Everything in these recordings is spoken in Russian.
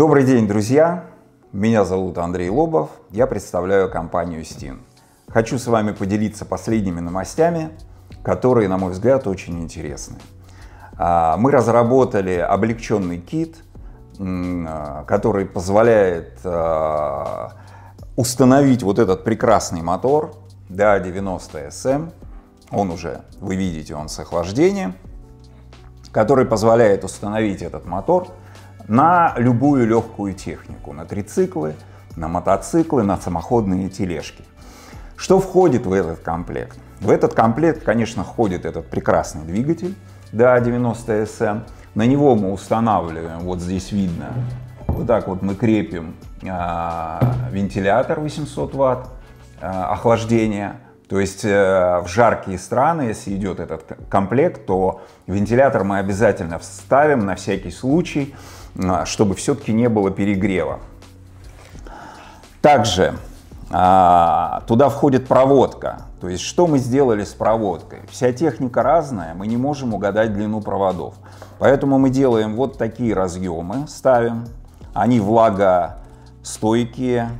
Добрый день, друзья! Меня зовут Андрей Лобов, я представляю компанию Stin. Хочу с вами поделиться последними новостями, которые, на мой взгляд, очень интересны. Мы разработали облегченный кит, который позволяет установить вот этот прекрасный мотор DA90SM. Он уже, вы видите, он с охлаждением, который позволяет установить этот мотор на любую легкую технику, на трициклы, на мотоциклы, на самоходные тележки. Что входит в этот комплект? В этот комплект, конечно, входит этот прекрасный двигатель DA90SM. На него мы устанавливаем, вот здесь видно, вот так вот мы крепим вентилятор 800 Вт охлаждения. То есть в жаркие страны, если идет этот комплект, то вентилятор мы обязательно вставим на всякий случай, чтобы все-таки не было перегрева. Также туда входит проводка. То есть что мы сделали с проводкой? Вся техника разная, мы не можем угадать длину проводов. Поэтому мы делаем вот такие разъемы, ставим. Они влагостойкие,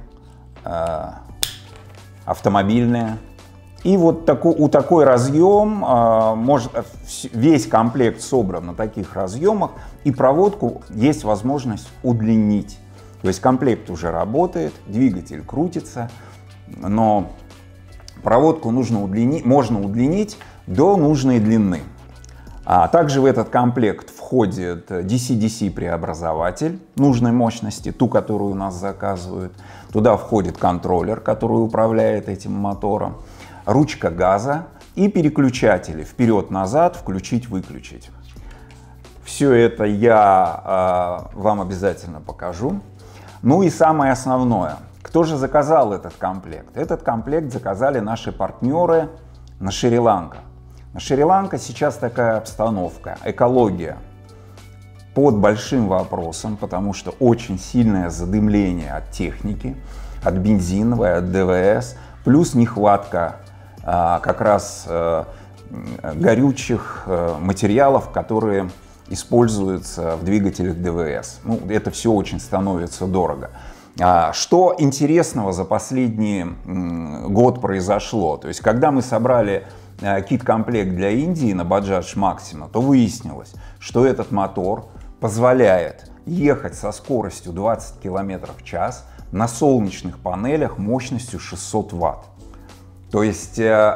автомобильные. И вот у такой разъем, весь комплект собран на таких разъемах, и проводку есть возможность удлинить. То есть комплект уже работает, двигатель крутится, но проводку можно удлинить до нужной длины. Также в этот комплект входит DC-DC преобразователь нужной мощности, ту, которую у нас заказывают. Туда входит контроллер, который управляет этим мотором, ручка газа и переключатели вперед-назад, включить-выключить. Все это я вам обязательно покажу. Ну и самое основное. Кто же заказал этот комплект? Этот комплект заказали наши партнеры на Шри-Ланка. На Шри-Ланка сейчас такая обстановка, экология под большим вопросом, потому что очень сильное задымление от техники, от бензиновой, от ДВС, плюс нехватка как раз горючих материалов, которые используются в двигателях ДВС. Ну, это все очень становится дорого. Что интересного за последний год произошло? То есть, когда мы собрали кит-комплект для Индии на Bajaj Maxima, то выяснилось, что этот мотор позволяет ехать со скоростью 20 км в час на солнечных панелях мощностью 600 Вт. То есть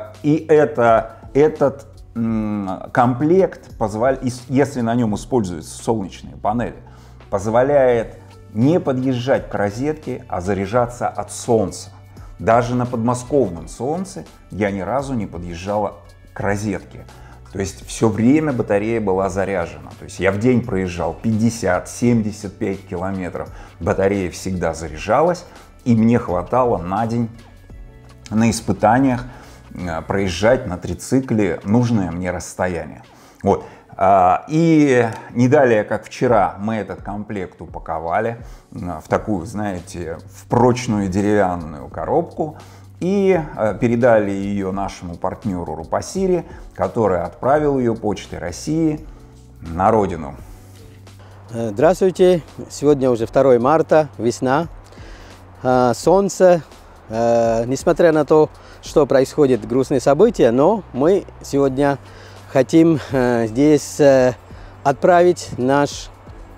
этот комплект, если на нем используются солнечные панели, позволяет не подъезжать к розетке, а заряжаться от солнца. Даже на подмосковном солнце я ни разу не подъезжала к розетке. То есть все время батарея была заряжена. То есть я в день проезжал 50-75 километров, батарея всегда заряжалась, и мне хватало на день на испытаниях проезжать на трицикле нужное мне расстояние. Вот. И не далее, как вчера, мы этот комплект упаковали в такую, знаете, в прочную деревянную коробку и передали ее нашему партнеру Рупасири, который отправил ее Почтой России на родину. Здравствуйте! Сегодня уже 2 марта, весна, солнце. Несмотря на то, что происходят грустные события, но мы сегодня хотим здесь отправить наш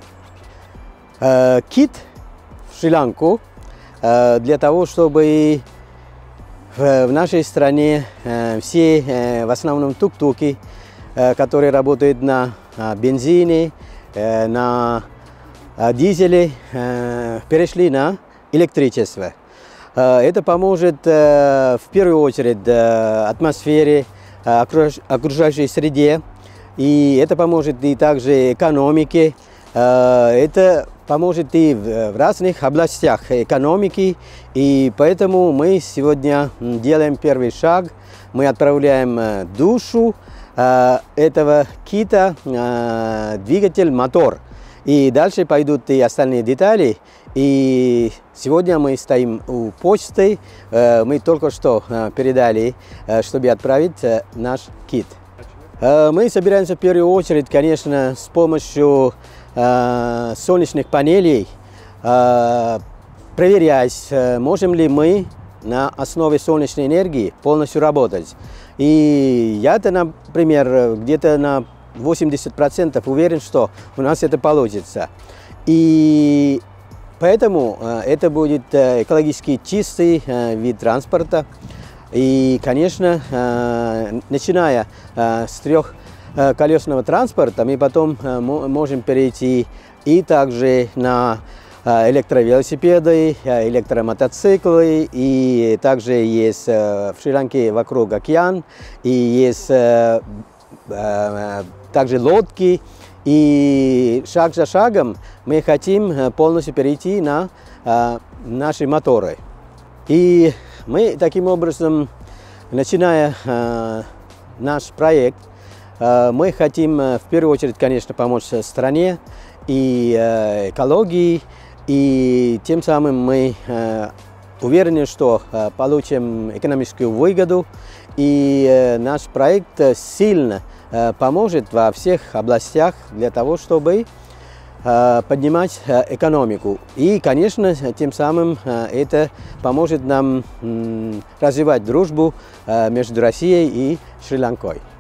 кит в Шри-Ланку для того, чтобы в нашей стране все, в основном тук-туки, которые работают на бензине, на дизеле, перешли на электричество. Это поможет в первую очередь атмосфере, окружающей среде, и это поможет и также экономике, это поможет и в разных областях экономики, и поэтому мы сегодня делаем первый шаг, мы отправляем душу этого кита, двигатель, мотор, и дальше пойдут и остальные детали. И сегодня мы стоим у почты, мы только что передали, чтобы отправить наш кит. Мы собираемся в первую очередь, конечно, с помощью солнечных панелей проверять, можем ли мы на основе солнечной энергии полностью работать. И я-то, например, где-то на 80% уверен, что у нас это получится. И поэтому это будет экологически чистый вид транспорта. И, конечно, начиная с трехколесного транспорта, мы потом можем перейти и также на электровелосипеды, электромотоциклы, и также есть в Шри-Ланке вокруг океан, и есть также лодки, и шаг за шагом мы хотим полностью перейти на наши моторы. И мы таким образом, начиная наш проект, мы хотим в первую очередь, конечно, помочь стране и экологии, и тем самым мы уверены, что получим экономическую выгоду, и наш проект сильно поможет во всех областях для того, чтобы поднимать экономику. И, конечно, тем самым это поможет нам развивать дружбу между Россией и Шри-Ланкой.